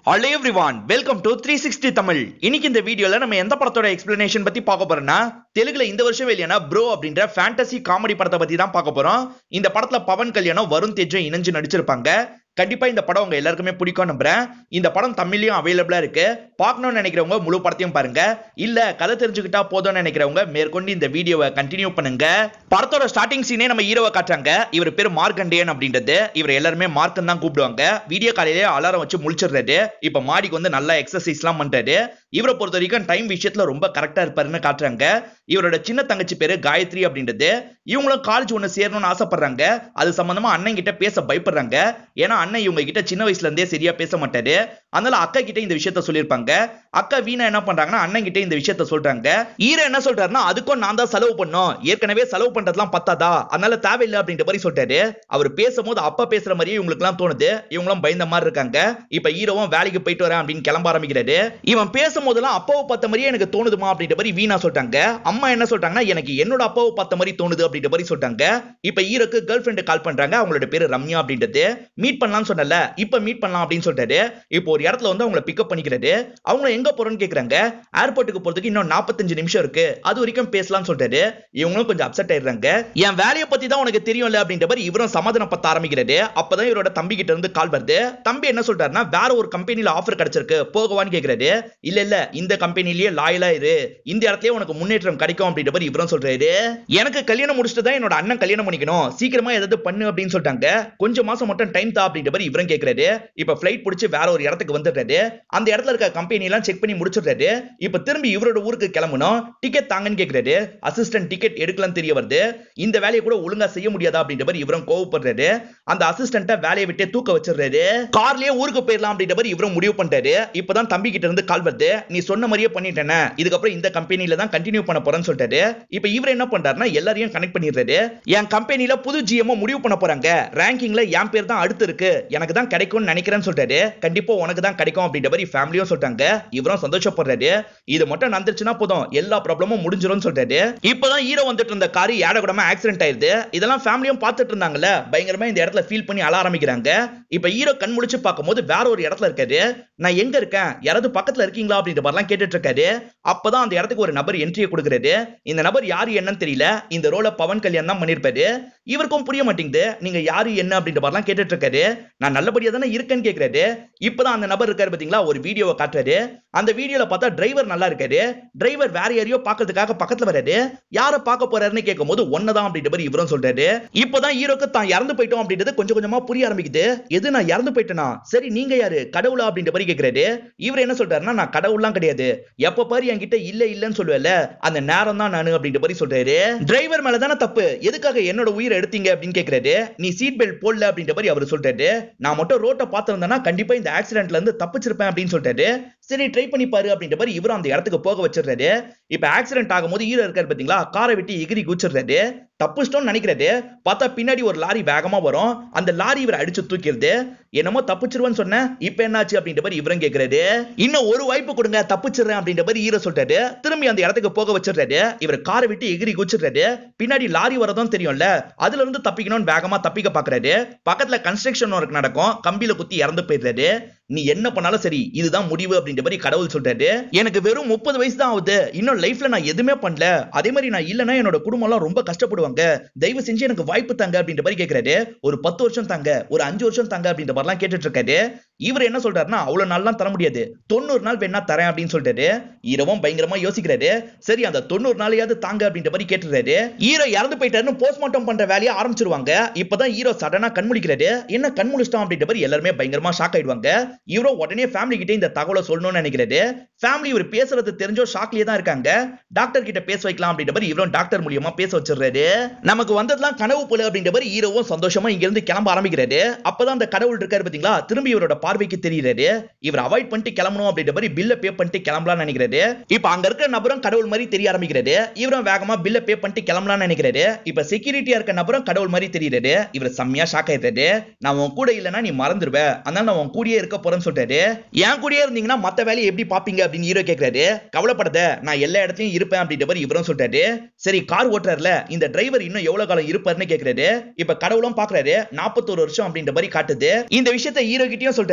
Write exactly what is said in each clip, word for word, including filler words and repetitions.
Hello everyone, welcome to three sixty Tamil. இன்னைக்கு இந்த வீடியோல நம்ம எந்த படத்தோட எக்ஸ்பிளனேஷன் பத்தி பார்க்க போறோம்னா, தெலுங்குல இந்த வருஷம் வெளியான ப்ரோ அப்படின்ற ஃபேண்டசி காமெடி படத்தை பத்தி தான் பார்க்க போறோம். இந்த படத்துல பவன் கல்யாணம் வருண் தேஜும் இணைஞ்சு நடிச்சிருப்பாங்க. கண்டிப்பா இந்த படம் உங்க எல்லாருக்குமே பிடிக்கும் நம்புறேன். இந்த படம் தமிழ்லயும் அவைலபிளா இருக்கு. பார்க்கணும்னு நினைக்கிறவங்க முழு படத்தையும் பாருங்க. இல்ல கதை தெரிஞ்சுக்கிட்டா போதும்னு நினைக்கிறவங்க மேற்கொண்டு இந்த வீடியோவை கண்டினியூ பண்ணுங்க. படத்தோட ஸ்டார்டிங் சீனே நம்ம ஹீரோவை காட்டுறாங்க. இவர் பேர் மார்க்கண்டேயன் அப்படின்றது. இவர் எல்லாருமே மார்க்கன் தான் கூப்பிடுவாங்க. வீடியோ காலையிலே அலாரம் வச்சு முழிச்சிடுறாரு. இப்ப மாடிக்கு வந்து நல்லா எக்ஸசைஸ் எல்லாம் பண்றாரு. இவரை பொறுத்த வரைக்கும் டைம் விஷயத்துல ரொம்ப கரெக்டா இருப்பாருன்னு காட்டுறாங்க. இவரோட சின்ன தங்கச்சி பேரு காயத்ரி அப்படின்றது. இவங்களும் காலேஜ் ஒண்ணு சேரணும்னு ஆசைப்படுறாங்க. அது சம்பந்தமா அண்ணன் கிட்ட பேச பயப்படுறாங்க. ஏன்னா அண்ணன் இவங்க கிட்ட சின்ன வயசுல இருந்தே சரியா பேச மாட்டாரு. அதனால அக்கா கிட்ட இந்த விஷயத்த சொல்லிருப்பாங்க. அக்கா வீணா என்ன பண்றாங்கன்னா அண்ணன் கிட்ட இந்த விஷயத்த சொல்றாங்க. ஈர என்ன சொல்றாருன்னா, அதுக்கும் நான் தான் செலவு பண்ணோம், ஏற்கனவே செலவு பண்றதுலாம் பத்தாதா, அதனால தேவையில்லை அப்படின்ற மாதிரி சொல்றாரு. அவர் பேசும்போது அப்பா பேசுற மாதிரியே இவங்களுக்கு எல்லாம் தோணுது. இவங்களும் பயந்த மாதிரி இருக்காங்க. இப்ப ஹீரோவும் வேலைக்கு போயிட்டு வரேன் அப்படின்னு கிளம்ப ஆரம்பிக்கிறாரு. இவன் பேசும்போதெல்லாம் அப்பாவை பார்த்த மாதிரியே எனக்கு தோணுதுமா அப்படின்ற மாதிரி வீணா சொல்றாங்க. அம்மா என்ன சொல்றாங்கன்னா, எனக்கு என்னோட அப்பாவை பார்த்த மாதிரி தோணுது அப்படின்ற மாதிரி சொல்றாங்க. இப்ப ஹீரோக்கு கேர்ள் ஃபிரெண்ட் கால் பண்றாங்க. அவங்களோட பேரு ரம்யா அப்படின்றது. மீட் பண்ணலாம்னு சொன்னல, இப்ப மீட் பண்ணலாம் அப்படின்னு சொல்றாரு. இப்போ ஒரு இடத்துல வந்து அவங்கள பிக்கப் பண்ணிக்கிறாரு. அவங்க எங்க போறோம்னு கேக்குறாங்க. ஏர்போர்ட்டுக்கு போறதுக்கு இன்னும் நாற்பத்தஞ்சு நிமிஷம் இருக்கு, அது வரைக்கும் பேசலாம்னு சொல்றாரு. இவங்களும் கொஞ்சம் அப்செட் ஆயிடுறாங்க. என் வேலையை பத்தி தான் உனக்கு தெரியும்ல அப்படின்ற மாதிரி இவரும் சமாதானப்பட்ட ஆரம்பிக்கிறாரு. அப்பதான் இவரோட தம்பி கிட்ட இருந்து கால் வருது. தம்பி என்ன சொல்றாருன்னா, வேற ஒரு கம்பெனில ஆஃபர் கிடைச்சிருக்கு, போகவான்னு கேக்குறாரு. இல்ல இல்ல இந்த கம்பெனிலேயே லாயலா இரு, இந்த இடத்துலயே உனக்கு முன்னேற்றம் கிடைக்கும் அப்படின்ற மாதிரி இவரும் சொல்றாரு. எனக்கு கல்யாணம் முடிச்சுட்டு தான் என்னோட அண்ணன் கல்யாணம் பண்ணிக்கணும், சீக்கிரமா ஏதாவது பண்ணு அப்படின்னு சொல்லிட்டாங்க. கொஞ்சம் மாசம் மட்டும் டைம் தா அப்படின்ற மாதிரி இவரும் கேக்குறாரு. இப்ப ஃளைட் பிடிச்சு வேற ஒரு இடத்துக்கு வந்துடுறாரு. அந்த இடத்துல இருக்க கம்பெனி எல்லாம் செக் பண்ணி முடிச்சிடுறாரு. இப்ப திரும்பி இவரோட ஊருக்கு கிளம்பணும். டிக்கெட் தாங்கன்னு கேக்குறாரு. அசிஸ்டன்ட் டிக்கெட் எடுக்கலாம் தெரிய வருது. இந்த வேலையை கூட ஒழுங்கா செய்ய முடியாதா அப்படின்ற மாதிரி இவரும் கோவப்படுறாரு. அந்த அசிஸ்டன்ட்ட வேலையை விட்டு தூக்க வச்சிடுறாரு. கார்லயே ஊருக்கு போயிடலாம் அப்படின்ற மாதிரி இவரும் முடிவு பண்றாரு. இப்பதான் தம்பி கிட்ட இருந்து கால் வருது. நீ சொன்ன மாதிரியே பண்ணிட்டேனே, இதுக்கப்புறம் இந்த கம்பெனில தான் கண்டினியூ பண்ண போறேன்னு சொல்லிட்டாரு. இப்ப இவர் என்ன பண்றாருன்னா, எல்லாரையும் கனெக்ட் பண்ணிடுறாரு. என் கம்பெனில புது ஜிஎம் முடிவு பண்ண போறாங்க. ரேங்கிங்ல என் பேர் தான் அடுத்து இருக்கு, எனக்கு தான் கிடைக்கும்னு நினைக்கிறேன்னு சொல்றாரு. கண்டிப்பா உனக்கு தான் கிடைக்கும் அப்படின்ற மாதிரி ஃபேமிலியும் சொல்றாங்க. இவரும் சந்தோஷப்படுறாரு. இது மட்டும் நடந்துச்சுன்னா போதும், எல்லா ப்ராப்ளமும் முடிஞ்சிரும் சொல்றாரு. இப்பதான் ஹீரோ வந்துட்டு இருந்த கார் ஏடகுடமா ஆக்சிடென்ட் ஆயிருது. இதெல்லாம் ஃபேமிலியும் பார்த்துட்டு இருந்தாங்கல்ல, பயங்கரமா இந்த இடத்துல ஃபீல் பண்ணி அழ ஆரம்பிக்கிறாங்க. இப்ப ஹீரோ கண் முழிச்சு பார்க்கும்போது வேற ஒரு இடத்துல இருக்காரு. நான் எங்க இருக்கேன், யாராவது பக்கத்துல இருக்கீங்களா அப்படின்ற மாதிரிலாம் கேட்டுட்டு இருக்காரு. அப்பதான் அந்த இடத்துக்கு ஒரு நபர் என்ட்ரியை கொடுக்குறாரு. இந்த நபர் யாரு என்னன்னு தெரியல. இந்த ரோல பவன் கல்யாணம் தான் பண்ணிருப்பாரு. இவருக்கும் புரிய மாட்டேங்குது, நீங்க யாரு என்ன அப்படின்ற மாதிரிலாம் கேட்டுட்டு இருக்காரு. நான் நல்லபடியா தானே இருக்கேன்னு கேக்குறாரு. இப்பதான் அந்த நபர் இருக்காரு பாத்தீங்களா, ஒரு வீடியோவை காட்டுறாரு. அந்த வீடியோல பார்த்தா டிரைவர் நல்லா இருக்காரு. டிரைவர் வேற யாரையோ பாக்கிறதுக்காக பக்கத்துல வராரு. யார பார்க்க போறாருன்னு கேட்கும்போது ஒன்னதான் அப்படின்ற மாதிரி இவரும் சொல்றாரு. இப்பதான் ஹீரோக்கு தான் இறந்து போயிட்டோம் அப்படின்றது கொஞ்சம் கொஞ்சமா புரிய ஆரம்பிக்குது. எது நான் இறந்து போயிட்டேனா, சரி நீங்க யாரு, கடவுளா அப்படின்ற மாதிரி கேக்குறாரு. இவர் என்ன சொல்றாருன்னா, நான் கடவுள்லாம் கிடையாது, எப்ப பாரு என்கிட்ட இல்ல இல்லன்னு சொல்லுவேல, அந்த நேரம் தான் நானு அப்படின்ற மாதிரி சொல்றாரு. டிரைவர் மேல தானே தப்பு, எதுக்காக என்னோட உயிரை எடுத்தீங்க அப்படின்னு கேக்குறாரு. நீ சீட் பெல்ட் போடல அப்படின்ற மாதிரி அவர் சொல்றாரு. நான் மட்டும் ரோட்டை பார்த்திருந்தேன்னா கண்டிப்பா இந்த ஆக்சிடென்ட்ல இருந்து தப்பிச்சிருப்பேன் அப்படின்னு சொல்றாரு. சரி ட்ரை பண்ணி பாரு அப்படின்ற மாதிரி இவரும் அந்த இடத்துக்கு போக வச்சிடுறாரு. இப்ப ஆக்சிடென்ட் ஆகும்போது ஹீரோ இருக்காரு பாத்தீங்களா, காரை விட்டு எகிரி குச்சிடுறாரு. தப்பிச்சிட்டோம்னு நினைக்கிறாரு. பார்த்தா பின்னாடி ஒரு லாரி வேகமா வரும். அந்த லாரி இவர் அடிச்சு தூக்கிடுது. என்னமோ தப்பிச்சிருவேன்னு சொன்ன, இப்ப என்னாச்சு அப்படின்ற மாதிரி இவரும் கேக்குறாரு. இன்னும் ஒரு வாய்ப்பு கொடுங்க, தப்பிச்சிடுறேன் அப்படின்ற மாதிரி ஹீரோ சொல்றாரு. திரும்பி அந்த இடத்துக்கு போக வச்சிடுறாரு. இவர் காரை விட்டு எகிரி குச்சிடுறாரு. பின்னாடி லாரி வரதும் தெரியும்ல, அதுல இருந்து தப்பிக்கணும்னு வேகமா தப்பிக்க பாக்குறாரு. பக்கத்துல கன்ஸ்ட்ரக்ஷன் ஒர்க் நடக்கும், கம்பியில குத்தி இறந்து போயிடுறாரு. நீ என்ன பண்ணாலும் சரி, இதுதான் முடிவு அப்படின்ற மாதிரி கடவுள் சொல்றாரு. எனக்கு வெறும் முப்பது வயசு தான் ஆகுது, இன்னும் லைஃப்ல நான் எதுவுமே பண்ணல, அதே மாதிரி நான் இல்லனா என்னோட குடும்பம் எல்லாம் ரொம்ப கஷ்டப்படுவாங்க, தயவு செஞ்சு எனக்கு வாய்ப்பு தாங்க அப்படின்ற மாதிரி கேக்குறாரு. ஒரு பத்து வருஷம் தாங்க, ஒரு அஞ்சு வருஷம் தாங்க அப்படின்ற மாதிரிலாம் கேட்டுட்டு இருக்காரு. இவர் என்ன சொல்றாருன்னா, அவ்வளவு நாள்லாம் தர முடியாது, தொண்ணூறு நாள் வேணா தரேன் அப்படின்னு சொல்றாரு. ஹீரோவும் பயங்கரமா யோசிக்கிறாரு. சரி அந்த தொண்ணூறு நாளையாவது தாங்க அப்படின்ற மாதிரி கேட்டுறாரு. ஹீரோ இறந்து போயிட்டாருன்னு போஸ்ட்மார்ட்டம் பண்ற வேலையை ஆரம்பிச்சிருவாங்க. இப்பதான் ஹீரோ சடனா கண்முழிக்கிறாரு. என்ன கண்முழிச்சிட்டான் அப்படின்ற மாதிரி எல்லாருமே பயங்கரமா ஷாக் ஆயிடுவாங்க. இவரோ உடனே ஃபேமிலி கிட்ட இந்த தகவலை சொல்லணும்னு நினைக்கிறாரு. ஃபேமிலி இவர் பேசுறது தெரிஞ்சோ ஷாக்லயே தான் இருக்காங்க. டாக்டர் கிட்ட பேச வைக்கலாம் அப்படின்ற மாதிரி இவரும் டாக்டர் மூலியமா பேச வச்சிடுறாரு. நமக்கு வந்ததெல்லாம் கனவு போல அப்படின்ற மாதிரி ஹீரோவும் சந்தோஷமா இங்க இருந்து கிளம்ப ஆரம்பிக்கிறாரு. அப்பதான் அந்த கடவுள் இருக்காரு பாத்தீங்களா, திரும்பி இவரோட பார்வைக்கு தெரியுறாரு. இவர் அவாய்ட் பண்ணிட்டு கிளம்பணும் அப்படின்ற மாதிரி பில்ல பே பண்ணிட்டு கிளம்பலாம்னு நினைக்கிறாரு. இப்ப அங்க இருக்கிற நபரும் கடவுள் மாதிரி தெரிய ஆரம்பிக்கிறாரு. இவரும் வேகமா பில்ல பே பண்ணிட்டு கிளம்பலாம்னு நினைக்கிறாரு. இப்ப செக்யூரிட்டியா இருக்க நபரும் கடவுள் மாதிரி தெரியுறாரு. இவர் செம்மையா ஷாக் ஆயிடுறாரு. நான் உன் கூட இல்லனா நீ மறந்துடுவ, அதனால நான் உன் கூடயே இருக்க போறேன்னு சொல்றாரு. என் கூடயே இருந்தீங்கன்னா மத்த வேலையை எப்படி பாப்பீங்க அப்படின்னு ஹீரோ கேக்குறாரு. கவலைப்படாத, நான் எல்லா இடத்துலயும் இருப்பேன் அப்படின்ற மாதிரி இவரும் சொல்றாரு. சரி கார் ஓட்டுறாருல, இந்த டிரைவர் இன்னும் எவ்வளவு காலம் இருப்பாருன்னு கேக்குறாரு. இப்ப கடவுளும் பாக்குறாரு. நாற்பத்தொரு வருஷம் அப்படின்ற மாதிரி காட்டுது. இந்த விஷயத்தை ஹீரோ கிட்டயும் சொல்றாரு.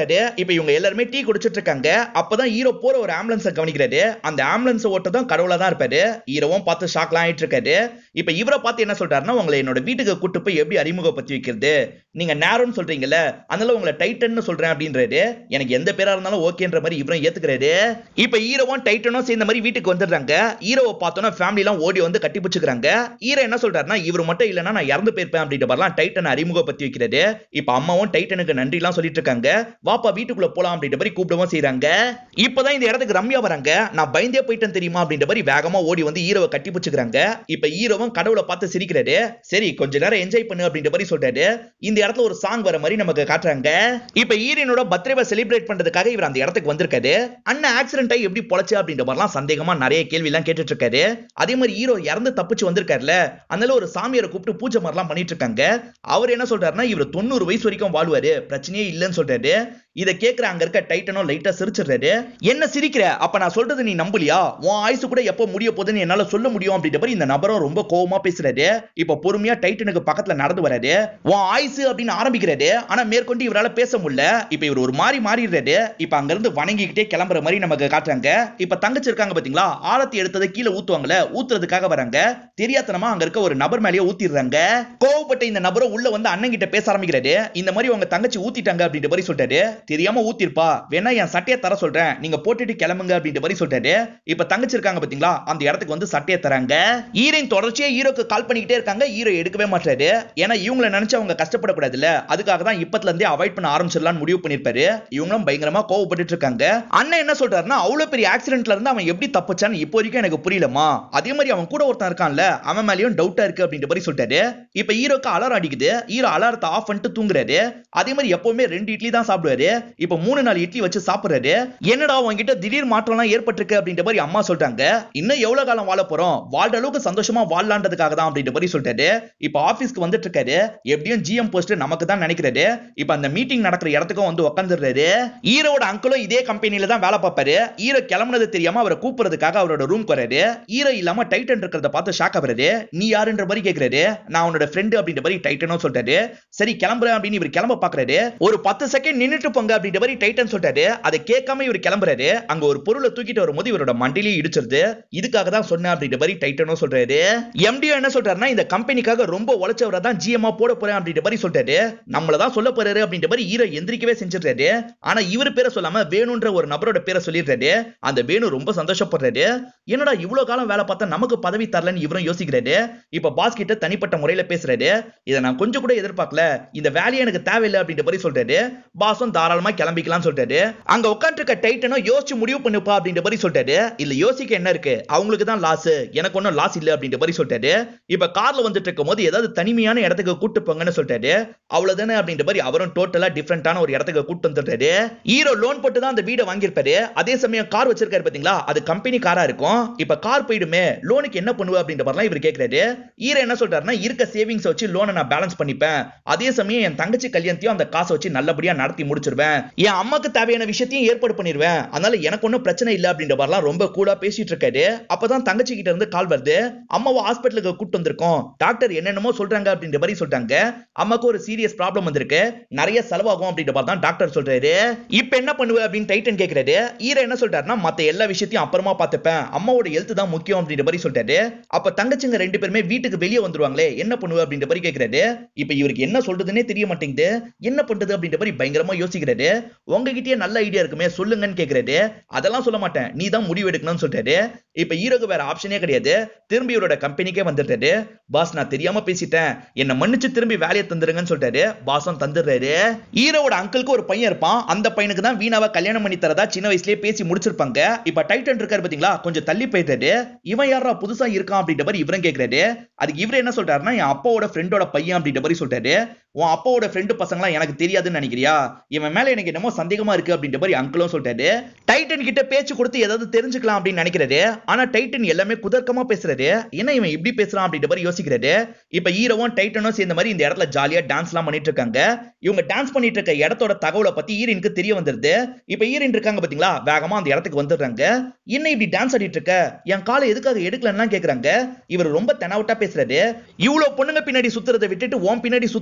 சொல்றாரு. இப்ப இவங்க எல்லாரும் டீ குடிச்சிட்டு இருக்காங்க. அப்பதான் ஹீரோ போற ஒரு ஆம்புலன்ஸ கவனிக்கிறாரு. அந்த ஆம்புலன்ஸ் ஓட்டதும் கடவுளா தான் இருப்பாரு. ஹீரோவும் பார்த்து ஷாக்லாம் ஆயிட்டு இருக்காரு. இப்ப இவரை பார்த்து என்ன சொல்றாருன்னா, உங்களை என்னோட வீட்டுக்கு கூட்டு போய் எப்படி அறிமுகப்படுத்தி வைக்கிறது, நீங்க நேரோன்னு சொல்றீங்கல்ல, அதனால உங்களை டைட்டன்னு சொல்றேன் அப்படின்றாரு. எனக்கு எந்த பேரா இருந்தாலும் ஓகேன்ற மாதிரி இவரும் ஏத்துக்கிறாரு. இப்ப ஹீரோவும் டைட்டனும் சேர்ந்த மாதிரி வீட்டுக்கு வந்துடுறாங்க. ஹீரோவை பார்த்தோன்னா ஃபேமிலி எல்லாம் ஓடி வந்து கட்டி பிடிச்சுக்கிறாங்க. ஹீரோ என்ன சொல்றாருன்னா, இவர் மட்டும் இல்லைன்னா நான் இறந்து போயிருப்பேன் அப்படின்ற மாதிரிலாம் டைட்டனை அறிமுகப்படுத்தி வைக்கிறாரு. இப்ப அம்மாவும் டைட்டனுக்கு நன்றி எல்லாம் சொல்லிட்டு இருக்காங்க. வாப்பா வீட்டுக்குள்ள போலாம் அப்படின்ற மாதிரி கூப்பிடவும் செய்றாங்க. இப்பதான் இந்த இடத்துக்கு ரம்யா வராங்க. நான் பயந்தே போயிட்டேன் தெரியுமா அப்படின்ற மாதிரி வேகமா ஓடி வந்து ஹீரோவை கட்டி பிடிச்சுக்கிறாங்க. இப்ப ஹீரோவும் கடவுளை பார்த்து சிரிக்கிறாரு. சரி கொஞ்ச நேரம் என்ஜாய் பண்ணு அப்படின்ற மாதிரி சொல்றாரு. இந்த இடத்துல ஒரு சாங் வர மாதிரி நமக்கு காட்டுறாங்க. இப்ப ஹீரோனோட பர்த்டேவை செலிப்ரேட் பண்றதுக்காக இவர் அந்த இடத்துக்கு வந்திருக்காரு. அண்ணன் ஆக்சிடென்ட் ஆகி எப்படி பொழைச்சு அப்படின்ற மாதிரிலாம் சந்தேகமா நிறைய கேள்வி எல்லாம் கேட்டுட்டு இருக்காரு. அதே மாதிரி ஹீரோ இறந்து தப்பிச்சு வந்திருக்காருல, அதனால ஒரு சாமியாரை கூப்பிட்டு பூஜை மாதிரிலாம் பண்ணிட்டு இருக்காங்க. அவர் என்ன சொல்றாருன்னா, இவர் தொண்ணூறு வயசு வரைக்கும் வாழ்வாரு, பிரச்சனையே இல்லைன்னு சொல்றாரு. இத கேக்குற அங்க இருக்க டைட்டனும் லைட்டா சிரிச்சிடுறாரு. என்ன சிரிக்கிற, அப்ப நான் சொல்றது நீ நம்பலியா, உன் ஆயுசு கூட எப்போ முடிய போகுதுன்னு என்னால சொல்ல முடியும் அப்படின்ற மாதிரி இந்த நபரும் ரொம்ப கோவமா பேசுறாரு. இப்ப பொறுமையா டைட்டனுக்கு பக்கத்துல நடந்து வராரு. உன் ஆயுசு அப்படின்னு ஆரம்பிக்கிறாரு. ஆனா மேற்கொண்டு இவரால பேச முடியல. இப்ப இவர் ஒரு மாதிரி மாறிடுறாரு. இப்ப அங்க இருந்து வணங்கிக்கிட்டே கிளம்புற மாதிரி நமக்கு காட்டுறாங்க. இப்ப தங்கச்சி இருக்காங்க பாத்தீங்களா, ஆரத்தி எடுத்ததை கீழே ஊத்துவாங்கல, ஊத்துறதுக்காக வராங்க. தெரியாதனமா அங்க இருக்க ஒரு நபர் மேலேயே ஊத்திடுறாங்க. கோவப்பட்ட இந்த நபரும் உள்ள வந்து அண்ணன் கிட்ட பேச ஆரம்பிக்கிறாரு. இந்த மாதிரி உங்க தங்கச்சி ஊத்திட்டாங்க அப்படின்ற மாதிரி சொல்றாரு. தெரியாம ஊத்திருப்பா, வேணா என் சட்டையை தர சொல்றேன், நீங்க போட்டுட்டு கிளம்புங்க அப்படின்ற மாதிரி சொல்றாரு. இப்ப தங்கச்சி இருக்காங்க பாத்தீங்களா, அந்த இடத்துக்கு வந்து சட்டையை தராங்க. ஹீரோயின் தொடர்ச்சியா ஹீரோக்கு கால் பண்ணிக்கிட்டே இருக்காங்க. ஹீரோ எடுக்கவே மாட்டாரு. ஏன்னா இவங்களை நினைச்சு அவங்க கஷ்டப்படக்கூடாதுல்ல, அதுக்காக தான் இப்பத்துல இருந்தே அவாய்ட் பண்ண ஆரம்பிச்சிடலாம்னு முடிவு பண்ணிருப்பாரு. இவங்களும் பயங்கரமா கோவப்பட்டு இருக்காங்க. அண்ணன் என்ன சொல்றாருன்னா, அவ்வளவு பெரிய ஆக்சிடென்ட்ல இருந்து அவன் எப்படி தப்பிச்சான்னு இப்போ வரைக்கும் எனக்கு புரியலமா, அதே மாதிரி அவன் கூட ஒருத்தன் இருக்கான்ல, அவன் மேலயும் டவுட்டா இருக்கு அப்படின்ற மாதிரி சொல்றாரு. இப்ப ஹீரோக்கு அலாரம் அடிக்குது. ஹீரோ அலாரத்தை ஆஃப் பண்ணிட்டு தூங்குறாரு. அதே மாதிரி எப்பவுமே ரெண்டு இட்லி தான் சாப்பிடுவாரு. இப்ப மூணு நாலு இட்லி வச்சு சாப்பிடுறாரு. என்னடா உன்கிட்ட திடீர் மாற்றம்லாம் ஏற்பட்டிருக்கு அப்படின்ற மாதிரி அம்மா சொல்றாங்க. இன்னும் எவ்வளவு காலம் வாழ போறோம், வாழ்ற அளவுக்கு சந்தோஷமா வாழலான்றதுக்காக தான் அப்படின்ற மாதிரி சொல்றாரு. இப்ப ஆபீஸ்க்கு வந்துட்டு இருக்காரு. எப்படியும் ஜிஎம் போஸ்ட் நமக்கு தான் நினைக்கிறாரு. இப்ப அந்த மீட்டிங் நடக்கிற இடத்துக்கும் வந்து உட்காந்துடுறாரு. ஹீரோட அங்கிளும் இதே கம்பெனில தான் வேலை பார்ப்பாரு. ஹீரோ கிளம்புனது தெரியாம அவரை கூப்பிடுறதுக்காக அவரோட ரூம் வராரு. ஹீரோ இல்லாம டைட்டன் இருக்கிறத பார்த்து ஷாக் ஆகுறாரு. நீ யாருன்ற மாதிரி கேக்குறாரு. நான் உன்னோட ஃப்ரெண்ட் அப்படின்ற மாதிரி டைட்டனும் சொல்றாரு. சரி கிளம்புறேன் அப்படின்னு இவர் கிளம்ப பாக்குறாரு. ஒரு பத்து செகண்ட் நின்னுட்டு போங்க அப்படின்ற மாதிரி டைட்டன் சொல்றாரு. அதை கேட்காம இவர் கிளம்புறாரு. அங்க ஒரு பொருளை தூக்கிட்டு வரும்போது இவரோட மண்டிலேயே இடிச்சிருது. இதுக்காக தான் சொன்னேன் அப்படின்ற மாதிரி டைட்டனும் சொல்றாரு. எம்டிஓ என்ன சொல்றாருன்னா, இந்த கம்பெனிக்காக ரொம்ப உழைச்சவரை தான் ஜிஎம்மா போட போறேன் அப்படின்ற மாதிரி சொல்றாரு. நம்மள தான் சொல்ல போறாரு அப்படின்ற மாதிரி ஹீரோ எந்திரிக்கவே செஞ்சிடுறாரு. ஆனா இவர் பேரை சொல்லாம வேணுன்ற ஒரு நபரோட பேரை சொல்லிடுறாரு. அந்த வேணு ரொம்ப சந்தோஷப்படுறாரு. என்னடா இவ்வளவு காலம் வேலை பார்த்தா நமக்கு பதவி தரலன்னு இவரும் யோசிக்கிறாரு. இப்ப பாஸ் கிட்ட தனிப்பட்ட முறையில பேசுறாரு. இதை நான் கொஞ்சம் கூட எதிர்பார்க்கல, இந்த வேலையை எனக்கு தேவையில்லை அப்படின்ற மாதிரி சொல்றாரு. பாஸும் தாராளமா கிளம்பிக்கலாம் சொல்றாரு. அங்க உட்கார்ந்து இருக்க டைட்டனும் யோசிச்சு முடிவு பண்ணுப்பா அப்படின்ற மாதிரி சொல்றாரு. இல்ல யோசிக்க என்ன இருக்கு, அவங்களுக்கு தான் லாஸ், எனக்கு ஒன்னும் லாஸ் இல்ல அப்படின்ற மாதிரி சொல்றாரு. இப்ப கார்ல வந்துட்டு இருக்கும் போது ஏதாவது தனிமையான இடத்துக்கு கூட்டு போங்கன்னு சொல்றாரு. அவ்வளவுதானே அப்படின்ற மாதிரி அவரும் டோட்டலா டிஃபரெண்டான ஒரு இடத்துக்கு கூட்டு வந்துட்டாரு. ஹீரோ லோன் போட்டு தான் அந்த வீடை வாங்கியிருப்பாரு. அதே சமயம் கார் வச்சிருக்காரு பாத்தீங்களா, அது கம்பெனி காரா இருக்கும். இப்ப கார் போயிடுமே, லோனுக்கு என்ன பண்ணுவ அப்படின்ற மாதிரிலாம் இவர் கேட்கிறாரு. ஹீரோ என்ன சொல்றாருன்னா, இருக்க சேவிங்ஸ் வச்சு லோனை நான் பேலன்ஸ் பண்ணிப்பேன். அதே சமயம் என் தங்கச்சி கல்யாணத்தையும் அந்த காசை வச்சு நல்லபடியா நடத்தி முடிச்சிருவேன். என் அம்மாக்கு தேவையான விஷயத்தையும் ஏற்பாடு பண்ணிடுவேன். அதனால எனக்கு ஒன்னும் பிரச்சனை இல்ல அப்படின்ற மாதிரிலாம் ரொம்ப கூலா பேசிட்டு இருக்காரு. அப்பதான் தங்கச்சி கிட்ட இருந்து கால் வருது. அம்மாவை ஹாஸ்பிட்டலுக்கு கூட்டு வந்திருக்கோம், டாக்டர் என்னென்னமோ சொல்றாங்க அப்படின்ற மாதிரி சொல்றாங்க. அம்மாக்கு ஒரு சீரியஸ் ப்ராப்ளம் வந்திருக்கு, நிறைய செலவாகும் அப்படின்ற மாதிரி தான் டாக்டர் சொல்றாரு. இப்ப என்ன பண்ணுவ அப்படின்னு டைட்டன் கேக்குறாரு. ஹீரோ என்ன சொல்றாருன்னா, மத்த எல்லா விஷயத்தையும் அப்புறமா பார்த்துப்பேன், அம்மாவோட ஹெல்த் தான் முக்கியம் அப்படின்ற மாதிரி சொல்றாரு. அப்ப தங்கச்சிங்க ரெண்டு பேருமே வீட்டுக்கு வெளியே வந்துருவாங்களே, என்ன பண்ணுவ அப்படின்ற மாதிரி கேக்குறாரு. இப்ப இவருக்கு என்ன சொல்றதுன்னே தெரிய மாட்டேங்குது. என்ன பண்றது அப்படின்ற மாதிரி பயங்கரமா யோசிக்கிறாரு. உங்ககிட்டயே நல்ல ஐடியா இருக்குமே சொல்லுங்கன்னு கேக்குறாரு. அதெல்லாம் சொல்ல மாட்டேன், நீ தான் முடிவு எடுக்கணும்னு சொல்றாரு. இப்ப ஹீரோக்கு வேற ஆப்ஷனே கிடையாது. திரும்பி இவரோட கம்பெனிக்கே வந்துட்டாரு. பாஸ் நான் தெரியாம பேசிட்டேன், என்ன மன்னிச்சு திரும்பி வேலையை தந்துருங்கன்னு சொல்றாரு. பாஸும் தந்துடுறாரு. ஹீரோவோட அங்கிளுக்கு ஒரு பையன் இருப்பான். அந்த பையனுக்கு தான் வீணாவை கல்யாணம் பண்ணி தரதா சின்ன வயசுலயே பேசி முடிச்சிருப்பாங்க. இப்ப டைட்டன் இருக்காரு பாத்தீங்களா, கொஞ்சம் தள்ளி போயிட்டாரு. இவன் யாரா புதுசா இருக்கான் அப்படின்ற மாதிரி இவரும் கேக்குறாரு. அதுக்கு இவரு என்ன சொல்றாருன்னா, என் அப்பாவோட ஃப்ரெண்டோட பையன் அப்படின்ற மாதிரி சொல்றாரு. உன் அப்பாவோட ஃப்ரெண்டு பசங்களா எனக்கு தெரியாதுன்னு நினைக்கிறியா, இவன் மேல எனக்கு என்னமோ சந்தேகமா இருக்கு அப்படின்ற மாதிரி அங்கிளும் சொல்றாரு. டைட்டன் கிட்ட பேச்சு கொடுத்து ஏதாவது தெரிஞ்சுக்கலாம் அப்படின்னு நினைக்கிறாரு. ஆனா டைட்டன் எல்லாமே குதர்க்கமா பேசுறாரு. என்ன இவன் இப்படி பேசுறான் அப்படின்ற மாதிரி யோசிக்கிறாரு. இப்ப ஹீரோவும் டைட்டனும் சேர்ந்த மாதிரி இந்த இடத்துல ஜாலியா டான்ஸ் எல்லாம் பண்ணிட்டு இருக்காங்க. இவங்க டான்ஸ் பண்ணிட்டு இருக்க இடத்தோட தகவலை பத்தி ஹீரோனுக்கு தெரிய வந்துருது. இப்ப ஹீரோயின் இருக்காங்க பாத்தீங்களா, வேகமா அந்த இடத்துக்கு வந்துடுறாங்க. என்ன இப்படி டான்ஸ் ஆடிட்டு இருக்க, என் காலை எதுக்காக எடுக்கலன்னு கேக்குறாங்க. இவர் ரொம்ப தெனாவட்டா பேசுறாரு. இவ்வளவு பொண்ணுங்க பின்னாடி சுத்துறதை விட்டுட்டு உன் பின்னாடி சுத்த சொல்றியா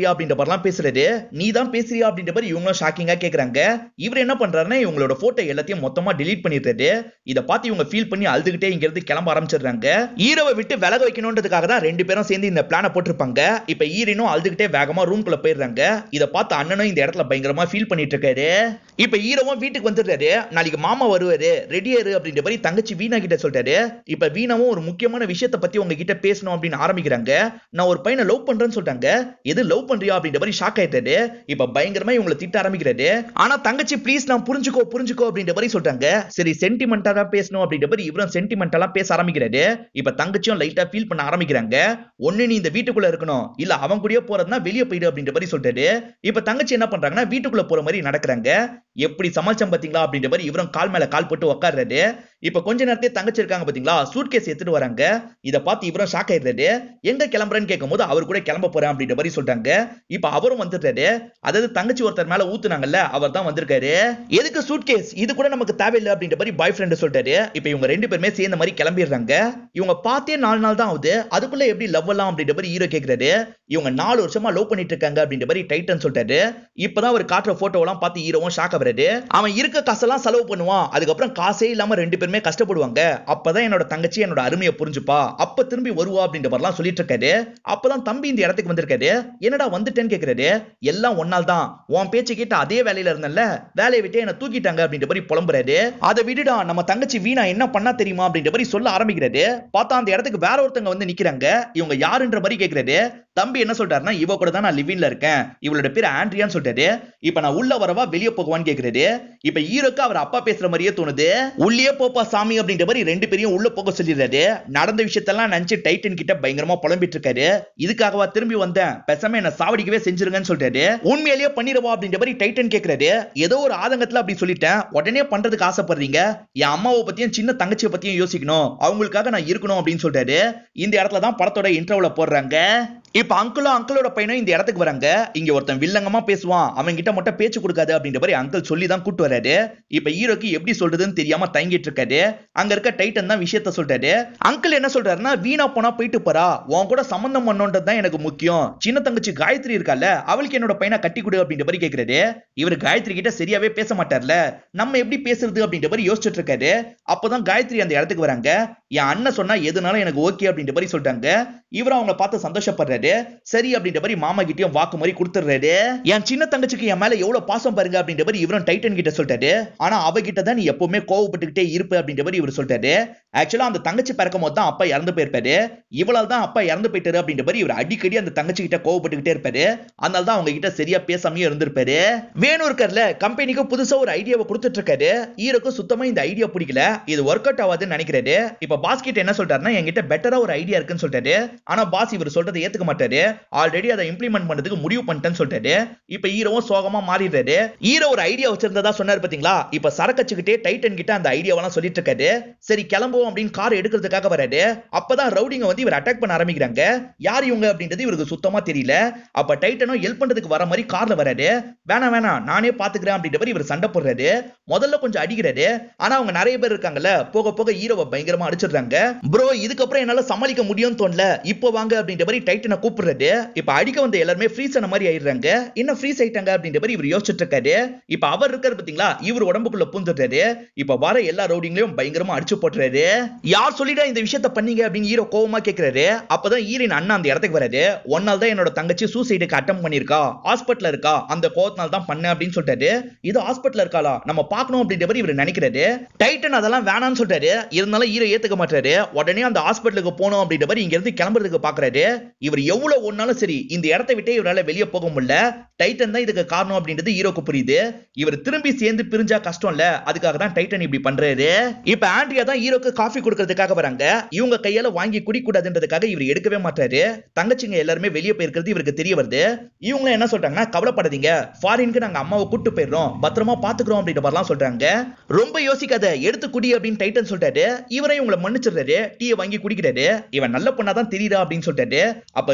பண்றியா அப்படின்ற மாதிரிலாம் பேசுறாரு. நீ தான் பேசுறியா அப்படின்ற மாதிரி இவங்களும் ஷாக்கிங்கா கேக்குறாங்க. இவர் என்ன பண்றாருன்னா இவங்களோட போட்டோ எல்லாத்தையும் மொத்தமா delete பண்ணிடுறாரு. இத பார்த்து இவங்க ஃபீல் பண்ணி அழுதுகிட்டே இங்க இருந்து கிளம்ப ஆரம்பிச்சிடுறாங்க. ஹீரோவை விட்டு விலக வைக்கணும்ன்றதுக்காக தான் ரெண்டு பேரும் சேர்ந்து இந்த பிளான போட்டிருப்பாங்க. இப்ப ஹீரோனும் அழுதுகிட்டே வேகமா ரூம்குள்ள போயிடுறாங்க. இத பார்த்து அண்ணனும் இந்த இடத்துல பயங்கரமா ஃபீல் பண்ணிட்டு இருக்காரு. இப்ப ஹீரோவும் வீட்டுக்கு வந்துடுறாரு. நாளைக்கு மாமா வருவாரு, ரெடி ஆயிரு அப்படின்ற மாதிரி தங்கச்சி வீணா கிட்ட சொல்றாரு. இப்ப வீணாவும் ஒரு முக்கியமான விஷயத்தை பத்தி உங்ககிட்ட பேசணும் அப்படின்னு ஆரம்பிக்கிறாங்க. நான் ஒரு பையனை லவ் பண்றேன்னு சொல்றாங்க. எது லவ் பண்றியா அப்படின்ற மாதிரி ஷாக் ஆயிட்டாரு. இப்ப பயங்கரமா இவங்களை திட்ட ஆரம்பிக்கிறாரு. ஆனா தங்கச்சி ப்ளீஸ் நான் புரிஞ்சுக்கோ புரிஞ்சுக்கோ அப்படின்ற மாதிரி சொல்றாங்க. சரி சென்டிமெண்டா தான் பேசணும் அப்படின்ற மாதிரி இவரும் சென்டிமெண்டலா பேச ஆரம்பிக்கிறாரு. இப்ப தங்கச்சியும் லைட்டா ஃபீல் பண்ண ஆரம்பிக்கிறாங்க. ஒண்ணு நீ இந்த வீட்டுக்குள்ள இருக்கணும், இல்ல அவன் கூடயே போறதுனா வெளியே போயிடு அப்படின்ற மாதிரி சொல்றாரு. இப்ப தங்கச்சி என்ன பண்றாங்கன்னா வீட்டுக்குள்ள போற மாதிரி நடக்கிறாங்க. எப்படி சமாளிச்சம் பாத்தீங்களா அப்படின்ற மாதிரி இவரும் கால் மேல கால் போட்டு உட்கார்றாரு. இப்ப கொஞ்ச நேரத்தையே தங்கச்சி இருக்காங்க பாத்தீங்களா, சூட்கேஸ் எடுத்துட்டு வராங்க. இத பார்த்து இவரும் ஷாக் ஆயிடுறாரு. எங்க கிளம்புறேன்னு கேட்கும்போது அவர் கூட கிளம்ப போறேன் அப்படின்ற மாதிரி சொல்றாங்க. இப்ப அவரும் வந்துட்டாரு. அதாவது தங்கச்சி ஒருத்தர் மேல ஊத்துனாங்கல்ல, அவர் தான் வந்திருக்காரு. எதுக்கு சூட்கேஸ், இது கூட நமக்கு தேவையில்லை அப்படின்ற மாதிரி பாய் ஃப்ரெண்ட் சொல்லிட்டாரு. இப்ப இவங்க ரெண்டு பேருமே சேர்ந்த மாதிரி கிளம்பிடுறாங்க. இவங்க பார்த்தே நாலு நாள் தான் ஆகுது, அதுக்குள்ள எப்படி லவ் எல்லாம் அப்படின்ற மாதிரி ஹீரோ கேக்குறாரு. இவங்க நாலு வருஷமா லவ் பண்ணிட்டு இருக்காங்க அப்படின்ற மாதிரி டைட்டன் சொல்லிட்டாரு. இப்பதான் ஒரு காட்டுற போட்டோ எல்லாம் பார்த்து ஹீரோவும் ஷாக் ஆகுறாரு. அவன் இருக்க காசெல்லாம் செலவு பண்ணுவான், அதுக்கப்புறம் காசே இல்லாம ரெண்டு பேருமே கஷ்டப்படுவாங்க. அப்பதான் என்னோட தங்கச்சி என்னோட அருமையை புரிஞ்சுப்பா, அப்ப திரும்பி வருவா அப்படின்ற மாதிரிலாம் சொல்லிட்டு இருக்காரு. அப்பதான் தம்பி இந்த இடத்துக்கு வந்திருக்காரு. என்னடா வந்துட்டேன்னு கேக்குறாரு. எல்லாம் ஒன்னால் தான், உன் பேச்சு கேட்டு அதே வேலையில இருந்தேன்ல, வேலையை விட்டு என்ன தூக்கிட்டாங்க அப்படின்ற மாதிரி புலம்புறாரு. அதை விடுடா, நம்ம தங்கச்சி வீணா என்ன பண்ணா தெரியுமா அப்படின்ற மாதிரி சொல்ல ஆரம்பிக்கிறாரு. பார்த்தா அந்த இடத்துக்கு வேற ஒருத்தங்க வந்து நிக்கிறாங்க. இவங்க யாருன்ற மாதிரி கேக்குறாரு. தம்பி என்ன சொல்றாருன்னா இவ கூட தான் நான் லிவிங்ல இருக்கேன், இவளோட பேர் ஆண்ட்ரியான்னு சொல்றாரு. இப்ப நான் உள்ள வரவா வெளியே போகவான்னு கேக்குறாரு. இப்ப ஹீரோக்கு அவர் அப்பா பேசுற மாதிரியே தோணுது. உள்ளே போப்பா சாமி அப்படின்ற மாதிரி ரெண்டு பேரையும் உள்ள போக சொல்லிடுறாரு. நடந்த விஷயத்தெல்லாம் நினைச்சு டைட்டன் கிட்ட பயங்கரமா புலம்பிட்டு இருக்காரு. இதுக்காகவா திரும்பி வந்தேன், பேசாம என்ன சாவடிக்கவே செஞ்சிருங்கன்னு சொல்றாரு. உண்மையிலேயே பண்ணிடுவா அப்படின்ற மாதிரி டைட்டன் கேக்குறாரு. ஏதோ ஒரு ஆதங்கத்துல அப்படி சொல்லிட்டேன், உடனே பண்றதுக்கு ஆசைப்படுறீங்க, என் அம்மாவை பத்தியும் சின்ன தங்கச்சியை பத்தியும் யோசிக்கணும், அவங்களுக்காக நான் இருக்கணும் அப்படின்னு சொல்றாரு. இந்த இடத்துல தான் படத்தோட இன்ட்ரோல போடுறாங்க. இப்ப அங்கிளும் அங்கிளோட பையனும் இந்த இடத்துக்கு வராங்க. இங்க ஒருத்தன் வில்லங்கமா பேசுவான், அவங்க கிட்ட மட்டும் பேச்சு கொடுக்காது அப்படின்ற மாதிரி அங்கிள் சொல்லி தான் கூட்டு வராரு. இப்ப ஹீரோக்கு எப்படி சொல்றதுன்னு தெரியாம தயங்கிட்டு இருக்காரு. அங்க இருக்க டைட்டன் தான் விஷயத்த சொல்றாரு. அங்கிள் என்ன சொல்றாருன்னா வீணா போனா போயிட்டு போறா, உன் கூட சம்பந்தம் பண்ணோன்றது தான் எனக்கு முக்கியம், சின்ன தங்கச்சி காயத்ரி இருக்கால, அவளுக்கு என்னோட பையனை கட்டி கொடு அப்படின்ற மாதிரி கேக்குறாரு. இவர் காயத்ரி கிட்ட சரியாவே பேச மாட்டார்ல, நம்ம எப்படி பேசுறது அப்படின்ற மாதிரி யோசிச்சுட்டு இருக்காரு. அப்பதான் காயத்ரி அந்த இடத்துக்கு வராங்க. என் அண்ணன் சொன்னா எதுனாலும் எனக்கு ஓகே அப்படின்ற மாதிரி சொல்றாங்க. இவரும் அவங்க பார்த்து சந்தோஷப்படுறாரு. சரி அப்படின்ற மாதிரி மாமா கிட்டயும் வாக்கு மாதிரி கொடுத்துறாரு. என் சின்ன தங்கச்சிக்கு என் மேல எவ்வளவு பாசம் பாருங்க அப்படின்ற மாதிரி இவரும் டைட்டன் கிட்ட சொல்றாரு. ஆனா அவகிட்ட தான் நீ எப்பவுமே கோவப்பட்டுக்கிட்டே இருப்ப அப்படின்ற மாதிரி இவர் சொல்றாரு. ஆக்சுவலா அந்த தங்கச்சி பிறக்கும் போது தான் அப்பா இறந்து போயிருப்பாரு. இவளால் தான் அப்பா இறந்து போயிட்டாரு அப்படின்ற மாதிரி இவர் அடிக்கடி அந்த தங்கச்சி கிட்ட கோவப்பட்டுக்கிட்டே இருப்பாரு. அதனால தான் அவங்க கிட்ட சரியா பேசாமயே இருந்திருப்பாரு. வேணும் இருக்கார்ல, கம்பெனிக்கு புதுசா ஒரு ஐடியாவை கொடுத்துட்டு இருக்காரு. ஹீரோக்கு சுத்தமா இந்த ஐடியா பிடிக்கல, இது ஒர்க் அவுட் ஆகாதுன்னு நினைக்கிறாரு. இப்ப பாஸ் கிட்ட என்ன சொல்றாருன்னா என்கிட்ட பெட்டரா ஒரு ஐடியா இருக்குன்னு சொல்றாரு. ஆனா பாஸ் இவர் சொல்றதை ஏத்துக்க மாட்டாரு. ஆல்ரெடி அதை இம்ப்ளிமெண்ட் பண்றதுக்கு முடிவு பண்ணிட்டேன்னு சொல்றாரு. இப்ப ஹீரோவும் சோகமா மாறிடுறாரு. ஹீரோ ஒரு ஐடியா வச்சிருந்ததா சொன்னாரு பாத்தீங்களா, இப்ப சரக்கச்சுக்கிட்டே டைட்டன் கிட்ட அந்த ஐடியாவெல்லாம் சொல்லிட்டு இருக்காரு. சரி கிளம்புவோம் அப்படின்னு கார் எடுக்கிறதுக்காக வராரு. அப்பதான் ரவுடிங்க வந்து இவர் அட்டாக் பண்ண ஆரம்பிக்கிறாங்க. யார் இவங்க அப்படின்றது இவருக்கு சுத்தமா தெரியல. அப்ப டைட்டனும் ஹெல்ப் பண்றதுக்கு வர மாதிரி கார்ல வராரு. வேணாம் வேணாம் நானே பாத்துக்கிறேன் அப்படின்ற மாதிரி இவர் சண்டை போடுறாரு. முதல்ல கொஞ்சம் அடிக்கிறாரு. ஆனா அவங்க நிறைய பேர் இருக்காங்கல்ல, போக போக ஹீரோவை பயங்கரமா அடிச்சிடுறாங்க. ப்ரோ இதுக்கப்புறம் என்னால சமாளிக்க முடியும்னு தோணல, இப்போ வாங்க அப்படின்ற மாதிரி டைட்டனை கூப்பிடுறாரு. இப்ப அடிக்க வந்த எல்லாருமே ஃப்ரீஸ் ஆன மாதிரி ஆயிடுறாங்க. என்ன ஃப்ரீஸ் ஆயிட்டாங்க அப்படின்ற மாதிரி இவர் யோசிச்சுட்டு இருக்காரு. இப்ப அவர் இருக்காரு பாத்தீங்களா, இவர் உடம்புக்குள்ள பூந்துடுறாரு. இப்ப வர எல்லா ரவுடிங்களையும் பயங்கரமா அடிச்சு போட்டுறாரு. யார் சொல்லிடா இந்த விஷயத்தை பண்ணீங்க அப்படின்னு ஹீரோ கோவமா கேக்குறாரு. அப்பதான் ஹீரோயின் அண்ணா அந்த இடத்துக்கு வராரு. ஒன்னால தான் என்னோட தங்கச்சி சூசைடுக்கு அட்டம் பண்ணிருக்கா, ஹாஸ்பிட்டல்ல இருக்கா, அந்த கோவத்தினால தான் பண்ண அப்படின்னு சொல்றாரு. இது ஹாஸ்பிட்டல்ல இருக்காளா, நம்ம பார்க்கணும் அப்படின்ற மாதிரி இவர் நினைக்கிறாரு. டைட்டன் அதெல்லாம் வேணாம்னு சொல்றாரு. இருந்தாலும் ஹீரோ ஏத்துக்க மாட்டாரு. உடனே அந்த ஹாஸ்பிட்டலுக்கு போகணும் அப்படின்ற மாதிரி இங்க இருந்து கிளம்புறதுக்கு பாக்குறாரு. இவர் எவ்வளவு ஒன்னாலும் சரி இந்த இடத்தை விட்டே இவரால வெளியே போக முடியல. டைட்டன் தான் இதுக்கு காரணம் அப்படின்றது ஹீரோக்கு புரியுது. இவர் திரும்பி சேர்ந்து பிரிஞ்சா கஷ்டம் இல்ல, அதுக்காக தான் டைட்டன் இப்படி பண்றாரு. இப்ப ஆண்ட்ரியா தான் ஹீரோக்கு காஃபி கொடுக்கிறதுக்காக வராங்க. இவங்க கையால வாங்கி குடி கூடாதுன்றதுக்காக இவர் எடுக்கவே மாட்டாரு. தங்கச்சிங்க எல்லாருமே வெளியே போயிருக்கிறது இவருக்கு தெரிய வருது. இவங்க என்ன சொல்றாங்கன்னா கவலைப்படாதீங்க, ஃபாரினுக்கு நாங்க அம்மாவை கூட்டு போயிடுறோம், பத்திரமா பாத்துக்கிறோம் அப்படின்ற மாதிரிலாம் சொல்றாங்க. ரொம்ப யோசிக்காத எடுத்து குடி அப்படின்னு டைட்டன் சொல்றாரு. இவரை இவங்களை மன்னிச்சிடுறாரு. டீயை வாங்கி குடிக்கிறாரு. இவன் நல்ல பொண்ணாதான் தெரியுதா அப்படின்னு சொல்றாரு. அப்ப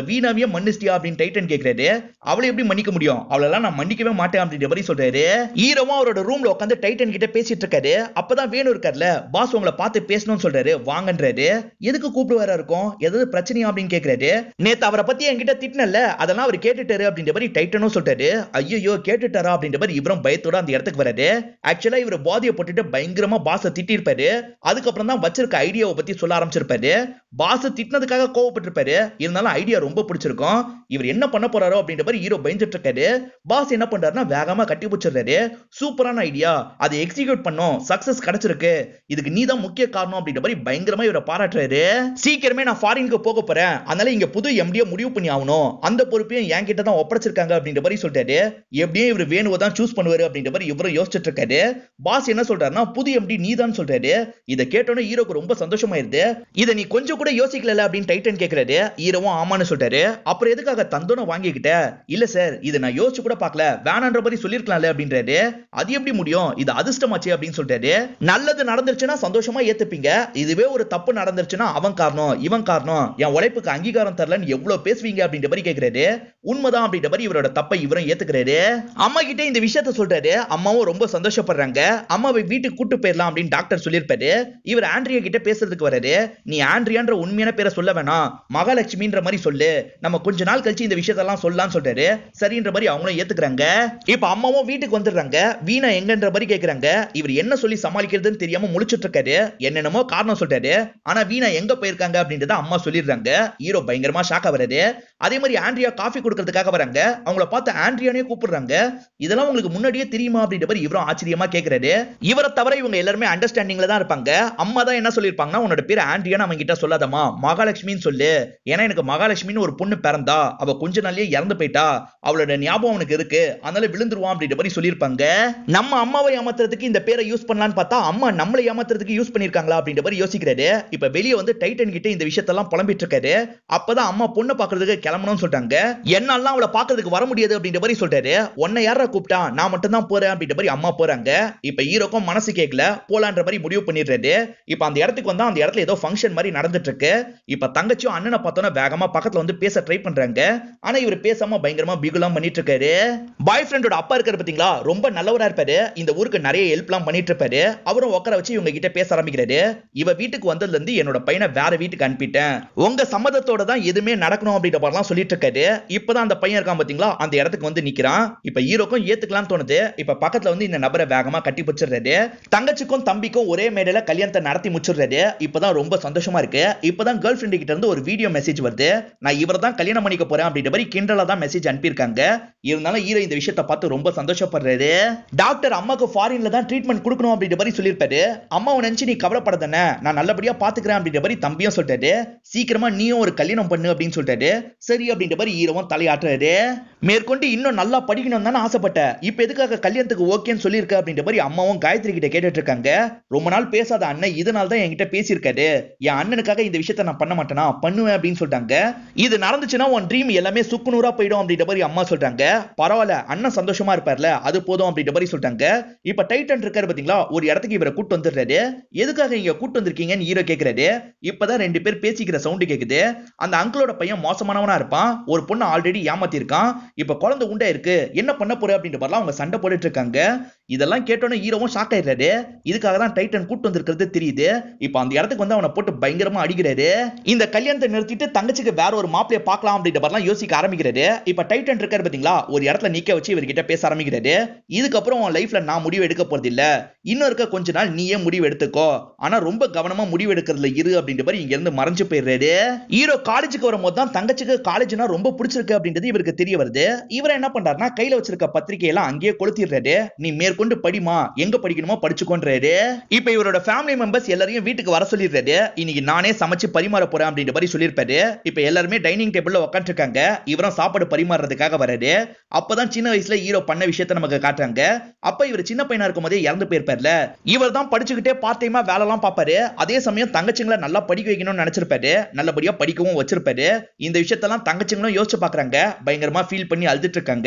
வீணாவே மன்னிச்சிட்டியா அப்படின்னு டைட்டன் கேக்குறாரு. அவளை எப்படி மன்னிக்க முடியும், அவளெல்லாம் நான் மன்னிக்கவே மாட்டேன் அப்படின்ற மாதிரி சொல்றாரு. ஹீரோவும் அவரோட ரூம்ல உட்காந்து டைட்டன் கிட்ட பேசிட்டு இருக்காரு. அப்பதான் வேணு இருக்கார்ல, பாஸ் உங்களை பார்த்து பேசணும்னு சொல்றாரு, வாங்கன்றாரு. எதுக்கு கூப்பிட்டு வர இருக்கும், ஏதாவது பிரச்சனையா அப்படின்னு கேக்குறாரு. நேத்து அவரை பத்தி என்கிட்ட திட்டினல, அதெல்லாம் அவர் கேட்டுட்டாரு அப்படின்ற மாதிரி டைட்டனும் சொல்றாரு. ஐயோ கேட்டுட்டாரா அப்படின்ற மாதிரி இவரும் பயத்தோட அந்த இடத்துக்கு வராரு. ஆக்சுவலா இவர் போதையை போட்டுட்டு பயங்கரமா பாஸ திட்டி இருப்பாரு. அதுக்கப்புறம் தான் வச்சிருக்க ஐடியாவை பத்தி சொல்ல ஆரம்பிச்சிருப்பாரு. பாஸ் திட்டினதுக்காக கோவப்பட்டிருப்பாரு, இருந்தாலும் ஐடியா ரொம்ப பிடிச்சிருக்கும். இவர் என்ன பண்ண போறாரோ அப்படின்ற மாதிரி ஹீரோ பயந்துட்டு இருக்காரு. பாஸ் என்ன பண்றாருன்னா வேகமா கட்டி பிடிச்சிடுறாரு. சூப்பரான ஐடியா, அதை எக்ஸிக்யூட் பண்ணோம், சக்சஸ் கிடைச்சிருக்கு, இதுக்கு நீ தான் முக்கிய காரணம் அப்படின்ற மாதிரி பயங்கரமா இவரை பாராட்டுறாரு. சீக்கிரமே நான் ஃபாரினுக்கு போக போறேன், அதனால இங்க புது எம்டியை முடிவு பண்ணி ஆகணும், அந்த பொறுப்பையும் என் கிட்ட தான் ஒப்படைச்சிருக்காங்க அப்படின்ற மாதிரி சொல்றாரு. எப்படியும் இவர் வேணுவை தான் சூஸ் பண்ணுவாரு அப்படின்ற மாதிரி இவரும் யோசிச்சுட்டு இருக்காரு. பாஸ் என்ன சொல்றாருன்னா புது எம்டி நீ தான் சொல்றாரு. இதை கேட்டோன்னே ஹீரோக்கு ரொம்ப சந்தோஷமாயிருது. இதை நீ கொஞ்சம் கூட யோசிக்கல அப்படின்னு டைட்டன் கேக்குறாரு. ஹீரோவும் ஆமான்னு சொல்றாரு. அப்புறம் எதுக்காக தந்தோன வாங்கிக்கிட்ட, இல்ல சார் இதை நான் யோசிச்சு கூட பார்க்கல, வேணான்ற மாதிரி சொல்லிருக்கலாம்ல அப்படின்றாரு. அது எப்படி முடியும், இது அதிர்ஷ்டமாச்சு அப்படின்னு சொல்றாரு. நல்லது நடந்துருச்சுன்னா சந்தோஷமா ஏத்துப்பீங்க, இதுவே ஒரு தப்பு நடந்துருச்சுன்னா அவன் காரணம் இவன் காரணம், என் உழைப்புக்கு அங்கீகாரம் தரலன்னு எவ்வளவு பேசுவீங்க அப்படின்ற மாதிரி கேக்குறாரு. உண்மைதான் அப்படின்ற மாதிரி இவரோட தப்பை இவரும் ஏத்துக்கிறாரு. அம்மா கிட்ட இந்த விஷயத்த சொல்றாரு. அம்மாவும் ரொம்ப சந்தோஷப்படுறாங்க. அம்மாவை வீட்டுக்கு கூட்டு போயிடலாம் அப்படின்னு டாக்டர் சொல்லியிருப்பாரு. இவர் ஆண்ட்ரியா கிட்ட பேசுறதுக்கு வராரு. நீ ஆண்ட்ரியான்ற உண்மையான பேரை சொல்ல வேணாம், மகாலட்சுமின்ற மாதிரி சொல்லு, நம்ம கொஞ்ச நாள் கழிச்சு இந்த விஷயத்தெல்லாம் சொல்லலாம்னு சொல்றாரு. சரின்ற மாதிரி அவங்களும் ஏத்துக்கிறாங்க. இப்ப அம்மாவும் வீட்டுக்கு வந்துடுறாங்க. வீணா எங்கன்ற மாதிரி கேக்குறாங்க. இவர் என்ன சொல்லி சமாளிக்கிறதுன்னு தெரியாம முழிச்சிட்டு இருக்காரு. என்னென்னமோ காரணம் சொல்றாரு. ஆனா வீணா எங்க போயிருக்காங்க அப்படின்றத அம்மா சொல்லிடுறாங்க. ஹீரோ பயங்கரமா ஷாக்கா வராரு. அதே மாதிரி ஆண்ட்ரியா காஃபி கொடுக்கறதுக்காக வராங்க. அவங்கள பார்த்து ஆண்ட்ரியானே கூப்பிடுறாங்க. இதெல்லாம் உங்களுக்கு முன்னாடியே தெரியுமா அப்படின்ற மாதிரி இவரும் ஆச்சரியமா கேக்குறாரு. இவரை தவிர இவங்க எல்லாருமே அண்டர்ஸ்டாண்டிங்ல தான் இருப்பாங்க. அம்மா தான் என்ன சொல்லிருப்பாங்கன்னா உன்னோட பேர் ஆண்ட்ரியான்னு அவங்க கிட்ட சொல்லாதமா, மகாலட்சுமின்னு சொல்லு, ஏன்னா எனக்கு மகாலட்சுமின்னு ஒரு பொண்ணு பிறந்தா, அவ கொஞ்ச நாள்லயே இறந்து போயிட்டா, அவளோட ஞாபகம் அவனுக்கு இருக்கு, அதனால விழுந்துருவான் அப்படின்ற மாதிரி சொல்லிருப்பாங்க. நம்ம அம்மாவை ஏமாத்துறதுக்கு இந்த பேரை யூஸ் பண்ணலான்னு பார்த்தா அம்மா நம்மளை ஏமாத்துறதுக்கு யூஸ் பண்ணிருக்காங்களா அப்படின்ற மாதிரி யோசிக்கிறாரு. இப்ப வெளியே வந்து டைட்டன் கிட்ட இந்த விஷயத்தெல்லாம் புலம்பிட்டு இருக்காரு. அப்பதான் அம்மா பொண்ணை பாக்குறதுக்கு கிளம்பணும்னு சொல்றாங்க. என்னாலாம் அவளை பாக்குறதுக்கு வர முடியாது அப்படின்ற மாதிரி சொல்றாரு. உன்னை யாரா கூப்பிட்டா, நான் மட்டும் தான் போறேன் அப்படின்ற மாதிரி அம்மா போறாங்க. இப்ப ஹீரோக்கும் மனசு கேட்கல, போலான்ற மாதிரி முடிவு பண்ணிடுறாரு. இப்ப அந்த இடத்துக்கு வந்தா அந்த இடத்துல ஏதோ ஃபங்க்ஷன் மாதிரி நடந்துட்டு இருக்கு. இப்ப தங்கச்சியும் அண்ணனை பார்த்தோன்னா வேகமா பக்கத்துல வந்து பேச ட்ரை பண்றாங்க. ஆனா இவர் பேசாம பயங்கரமா பிகுலாம் பண்ணிட்டு இருக்காரு. பாய் ஃப்ரெண்டோட அப்பா இருக்காரு பாத்தீங்களா, ரொம்ப நல்லவரா இருப்பாரு. இந்த ஊருக்கு நிறைய ஹெல்ப்லாம் பண்ணிட்டு இருப்பாரு. அவரும் உட்கார வச்சு இவங்க கிட்ட பேச ஆரம்பிக்கிறாரு. இவ வீட்டுக்கு வந்ததுல இருந்து என்னோட பையனை வேற வீட்டுக்கு அனுப்பிட்டேன், உங்க சம்மதத்தோட தான் எதுவுமே நடக்கணும் அப்படின்ற மாதிரிலாம் சொல்லிட்டு இருக்காரு. இப்பதான் அந்த பையன் இருக்கான் பாத்தீங்களா, அந்த இடத்துக்கு வந்து நிக்கிறான். இப்ப ஹீரோக்கும் ஏத்துக்கலாம்னு தோணுது. இப்ப பக்கத்துல வந்து இந்த நபரை வேகமா கட்டி பிடிச்சிடுறாரு. தங்கச்சிக்கும் தம்பிக்கும் ஒரே மேடையில கல்யாணத்தை நடத்தி முடிச்சிடுறாரு. இப்பதான் ரொம்ப சந்தோஷமா இருக்கு. இப்பதான் கேர்ள் ஃப்ரெண்ட் கிட்ட இருந்து ஒரு வீடியோ மெசேஜ் வருது. நான் இவரை தான் கல்யாணம் பண்ணிக்க போறேன் அப்படின்ற மாதிரி கிண்டலா தான் மெசேஜ் அனுப்பியிருக்காங்க. இருந்தாலும் ஹீரோ இந்த விஷயத்தை பார்த்து ரொம்ப சந்தோஷப்படுறாரு. டாக்டர் அம்மாக்கு ஃபாரின்ல தான் ட்ரீட்மெண்ட் கொடுக்கணும் அப்படின்ற மாதிரி சொல்லியிருப்பாரு. அம்மாவை நினைச்சு நீ கவலைப்படாதே, நான் நல்லபடியா பாத்துக்கிறேன் அப்படின்ற மாதிரி தம்பியும் சொல்லிட்டாரு. சீக்கிரமா நீயும் ஒரு கல்யாணம் பண்ணு அப்படின்னு சொல்லிட்டாரு. சரி அப்படின்ற மாதிரி ஹீரோவும் தலையாட்டுறாரு. மேற்கொண்டு இன்னும் நல்லா படிக்கணும் தானே ஆசைப்பட்டேன், இப்ப எதுக்காக கல்யாணத்துக்கு ஓகேன்னு சொல்லியிருக்க அப்படின்ற மாதிரி அம்மாவும் காயத்ரி கிட்ட கேட்டுட்டு இருக்காங்க. ரொம்ப நாள் பேசாத அண்ணன் இதனால தான் என்கிட்ட பேசியிருக்காரு. என் அண்ணனுக்காக இந்த விஷயத்தை நான் பண்ண மாட்டேனா, பண்ணுவேன் அப்படின்னு சொல்லிட்டாங்க. இது நடந்துச்சுன்னா உன் ட்ரீம் எல்லாமே சுக்குநூறா போயிடும் அப்படின்ற மாதிரி அம்மா சொல்றாங்க. பரவாயில்ல, அண்ணன் சந்தோஷமா இருப்பார்ல, அது போதும் அப்படின்ற மாதிரி சொல்லிட்டாங்க. இப்ப டைட்டன் இருக்காரு பாத்தீங்களா, ஒரு இடத்துக்கு இவரை கூட்டு வந்துடுறாரு. எதுக்காக இங்க கூட்டு வந்திருக்கீங்கன்னு ஹீரோ கேக்குறாரு. இப்பதான் ரெண்டு பேர் பேசிக்கிற சவுண்ட் கேக்குது. அந்த அங்கிளோட பையன் மோசமானவனா இருப்பான். ஒரு பொண்ணு ஆல்ரெடி ஏமாத்தி இருக்கான். இப்ப குழந்தை உண்டா இருக்கு, என்ன பண்ண போற அப்படின்ற மாதிரிலாம் அவங்க சண்டை போட்டுட்டு இருக்காங்க. இதெல்லாம் கேட்டோன்னே ஹீரோவும் ஷாக் ஆயிடுறாரு. இதுக்காக தான் டைட்டன் கூட்டு வந்திருக்கிறது தெரியுது. இப்ப அந்த இடத்துக்கு வந்து அவனை போட்டு பயங்கரமா அடிக்கிறாரு. இந்த கல்யாணத்தை நிறுத்திட்டு தங்கச்சிக்கு வேற ஒரு மாப்பிளைய பார்க்கலாம் அப்படின்ற மாதிரிலாம் யோசிக்க ஆரம்பிக்கிறாரு. இப்ப டைட்டன் இருக்காரு பாத்தீங்களா, ஒரு இடத்துல நிக்க வச்சு இவர்கிட்ட பேச ஆரம்பிக்கிறாரு. இதுக்கப்புறம் உன் லைஃப்ல நான் முடிவு எடுக்க போறது இல்ல, இன்னும் இருக்க கொஞ்ச நாள் நீயே முடிவு எடுத்துக்கோ, ஆனா ரொம்ப கவனமா முடிவு எடுக்கிறதுல இரு அப்படின்ற மாதிரி இங்க இருந்து மறைஞ்சு போயிடுறாரு. ஹீரோ காலேஜுக்கு வரும்போது தான் தங்கச்சிக்கு காலேஜ்னா ரொம்ப பிடிச்சிருக்கு அப்படின்றது இவருக்கு தெரிய வருது. இவர் என்ன பண்றாருன்னா கையில வச்சிருக்க பத்திரிகையெல்லாம் அங்கேயே கொளுத்திடுறாரு. நீ மேற்கொண்டு படிமா, எங்க படிக்கணுமோ படிச்சுக்கோன்றாரு. இப்ப இவரோட ஃபேமிலி மெம்பர்ஸ் எல்லாரையும் வீட்டுக்கு வர சொல்லிடுறாரு. இன்னைக்கு நானே சமைச்சு பரிமாற போறேன் அப்படின்ற மாதிரி சொல்லியிருப்பாரு. இப்ப எல்லாருமே டைனிங் டேபிள்ல உட்கார்ந்து இருக்காங்க. இவரும் சாப்பாடு பரிமாறதுக்காக வராரு. அப்பதான் சின்ன வயசுல ஹீரோ பண்ண விஷயத்தை நமக்கு காட்டுறாங்க. அப்ப இவர் சின்ன பையனா இருக்கும் போதே இறந்து போயிருப்பார்ல. இவர் தான் படிச்சுக்கிட்டே பார்ட் டைமா வேலை எல்லாம் பாப்பாரு. அதே சமயம் தங்கச்சிங்களை நல்லா படிக்க வைக்கணும்னு நினைச்சிருப்பாரு. நல்லபடியா படிக்கவும் வச்சிருப்பாரு. இந்த விஷயத்தெல்லாம் தங்கச்சிங்களும் யோசிச்சு பாக்குறாங்க. பயங்கரமா ஃபீல் பண்ணி அழுதுட்டு இருக்காங்க.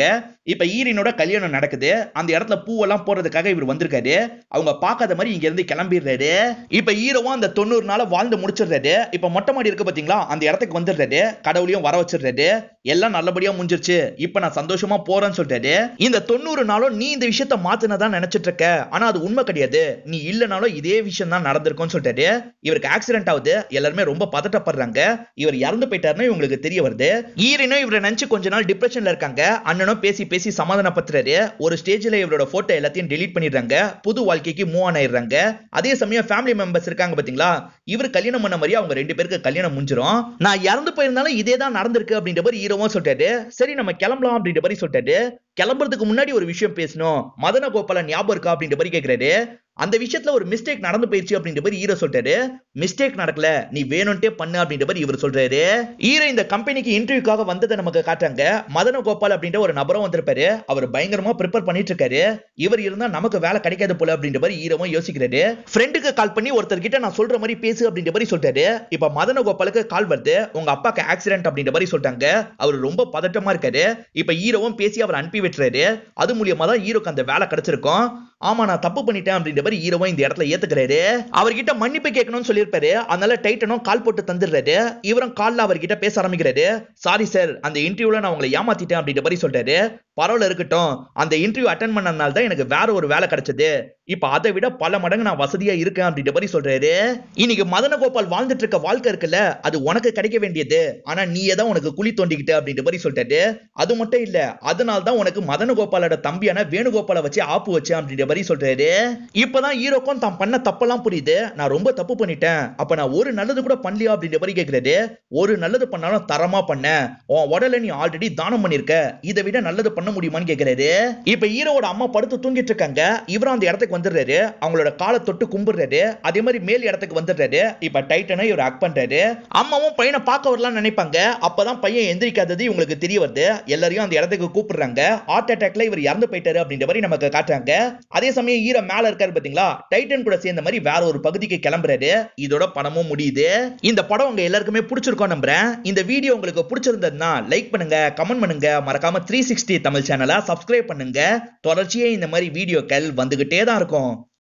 இப்ப ஈரினோட கல்யாணம் நடக்குது. அந்த இடத்துல பூவெல்லாம் போறதுக்காக இவர் வந்திருக்காரு. அவங்க பார்க்காத மாதிரி இங்க இருந்து கிளம்பிடுறாரு. இப்ப ஹீரோவும் அந்த தொண்ணூறு நாள வாழ்ந்து முடிச்சிடுறாரு. இப்ப மொட்டை மாடி இருக்கு பாத்தீங்களா, அந்த இடத்துக்கு வந்துடுறாரு. கடவுளையும் வர வச்சிடுறாரு. எல்லாம் நல்லபடியா முடிஞ்சிருச்சு, இப்ப நான் சந்தோஷமா போறேன்னு சொல்றாரு. இந்த தொண்ணூறு நாளும் நீ இந்த விஷயத்த மாத்தினதா நினைச்சிட்டு இருக்க, ஆனா அது உண்மை கிடையாது, நீ இல்லனாலும் இதே விஷயம் தான் நடந்திருக்கும்னு சொல்றாரு. இவருக்கு ஆக்சிடென்ட் ஆகுது. எல்லாருமே ரொம்ப பதட்டப்படுறாங்க. இவர் இறந்து போயிட்டாருன்னு இவங்களுக்கு தெரிய வருது. ஈரனும் இவரை நினைச்சு கொஞ்ச நாள் டிப்ரெஷன்ல இருக்காங்க. அண்ணனும் பேசி பேசி சமாதானப்படுத்துறாரு. ஒரு ஸ்டேஜ்ல இவரோட போட்டோ எல்லாத்தையும் டெலீட் பண்ணிடுறாங்க. புது வாழ்க்கைக்கு மூவ் ஆன் ஆயிடுறாங்க. அதே சமயம் ஃபேமிலி மெம்பர்ஸ் இருக்காங்க பாத்தீங்களா, இவர் கல்யாணம் பண்ண மாதிரி அவங்க ரெண்டு பேருக்கு கல்யாணம் முடிஞ்சிரும். நான் இறந்து போயிருந்தாலும் இதே தான் நடந்திருக்கு அப்படின்ற மாதிரி ஹீரோவும் சொல்றாரு. சரி நம்ம கிளம்பலாம் அப்படின்ற மாதிரி சொல்றாரு. கிளம்புறதுக்கு முன்னாடி ஒரு விஷயம் பேசணும், மதன கோபாலன் ஞாபகம் இருக்கா அப்படின்ற மாதிரி கேக்குறாரு. அந்த விஷயத்துல ஒரு மிஸ்டேக் நடந்து போயிடுச்சு அப்படின்ற மாதிரி ஹீரோ சொல்றாரு. மிஸ்டேக் நடக்கல, நீ வேணும்ட்டே பண்ணு அப்படின்ற மாதிரி இவர் சொல்றாரு. ஹீரோ இந்த கம்பெனிக்கு இன்டர்வியூக்காக வந்ததை நமக்கு காட்டுறாங்க. மதன கோபால் அப்படின்ற ஒரு நபரும் வந்திருப்பாரு. அவர் பயங்கரமா ப்ரிப்பேர் பண்ணிட்டு இருக்காரு. இவர் இருந்தா நமக்கு வேலை கிடைக்காது போல அப்படின்ற மாதிரி ஹீரோவும் யோசிக்கிறாரு. ஃப்ரெண்டுக்கு கால் பண்ணி ஒருத்தர் கிட்ட நான் சொல்ற மாதிரி பேசு அப்படின்ற மாதிரி சொல்றாரு. இப்ப மதன கோபாலுக்கு கால் வருது. உங்க அப்பாக்கு ஆக்சிடென்ட் அப்படின்ற மாதிரி சொல்றாங்க. அவர் ரொம்ப பதட்டமா இருக்காரு. இப்ப ஹீரோவும் பேசி அவர் அனுப்பி விட்டுறாரு. அது மூலியமா தான் ஹீரோக்கு அந்த வேலை கிடைச்சிருக்கும். ஆமா நான் தப்பு பண்ணிட்டேன் அப்படின்ற மாதிரி ஹீரோவும் இந்த இடத்துல ஏத்துக்கிறாரு. அவர்கிட்ட மன்னிப்பு கேட்கணும்னு சொல்லியிருப்பாரு. அதனால டைட்டனும் கால் போட்டு தந்துடுறாரு. இவரும் கால்ல அவர்கிட்ட பேச ஆரம்பிக்கிறாரு. சாரி சார், அந்த இன்டர்வியூல நான் உங்களை ஏமாத்திட்டேன் அப்படின்ற மாதிரி சொல்றாரு. பரவாயில்ல இருக்கட்டும், அந்த இன்டர்வியூ அட்டென்ட் பண்ணனால தான் எனக்கு வேற ஒரு வேலை கிடைச்சது. இப்ப அதை விட பல மடங்கு நான் வசதியா இருக்கேன் அப்படின்ற மாதிரி சொல்றாரு. இன்னைக்கு மதன கோபால் வாழ்ந்துட்டு இருக்க வாழ்க்கை இருக்குல்ல, அது உனக்கு கிடைக்க வேண்டியது, ஆனா நீ ஏதான் உனக்கு குழி தோண்டிக்கிட்ட அப்படின்ற மாதிரி சொல்றாரு. அது மட்டும் இல்ல, அதனால தான் உனக்கு மதன கோபாலோட தம்பியான வேணுகோபாலை வச்சு ஆப்பு வச்சேன் அப்படின்ற மாதிரி சொல்றாரு. இப்பதான் ஹீரோக்கும் தான் பண்ண தப்பெல்லாம் புரியுது. நான் ரொம்ப தப்பு பண்ணிட்டேன், அப்ப நான் ஒரு நல்லது கூட பண்ணலையா அப்படின்ற மாதிரி கேக்குறாரு. ஒரு நல்லது பண்ணாலும் தரமா பண்ண, உன் உடலை நீ ஆல்ரெடி தானம் பண்ணிருக்க, இதை விட நல்லது பண்ண முடியுமான்னு கேக்குறாரு. இப்ப ஹீரோவோட அம்மா படுத்து தூங்கிட்டு இருக்காங்க. இவரும் அந்த இடத்துக்கு வந்துடுறாரு. அவங்களோட காலை தொட்டு கும்பிடுறாரு. அதே மாதிரி மேல் இடத்துக்கு வந்துடுறாரு. இப்ப டைட்டனை இவர் ஹக் பண்றாரு. அம்மாவும் பையனை பார்க்க வரலாம்னு நினைப்பாங்க. அப்பதான் பையன் எந்திரிக்காதது இவங்களுக்கு தெரிய வருது. எல்லாரையும் அந்த இடத்துக்கு கூப்பிடுறாங்க. ஹார்ட் அட்டாக்ல இவர் இறந்து போயிட்டாரு அப்படின்ற மாதிரி நமக்கு காட்டுறாங்க. அதே சமயம் ஹீரோ மேல இருக்காரு பாத்தீங்களா, டைட்டன் கூட சேர்ந்த மாதிரி வேற ஒரு பகுதிக்கு கிளம்புறாரு. இதோட படமும் முடியுது. இந்த படம் உங்க எல்லாருக்குமே பிடிச்சிருக்கும் நம்புறேன். இந்த வீடியோ உங்களுக்கு பிடிச்சிருந்ததுன்னா லைக் பண்ணுங்க, கமெண்ட் பண்ணுங்க, மறக்காம த்ரீ சிக்ஸ்டி தமிழ் சேனலை சப்ஸ்கிரைப் பண்ணுங்க. தொடர்ச்சியே இந்த மாதிரி வீடியோக்கள் வந்துகிட்டே தான் இருக்கும்.